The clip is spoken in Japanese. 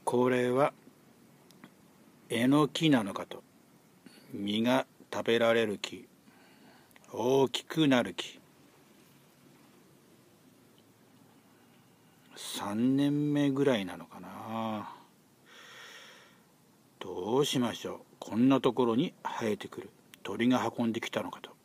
これはえのきなのかと。実が食べられる木、大きくなる木。3年目ぐらいなのかな。どうしましょう。こんなところに生えてくる。鳥が運んできたのかと。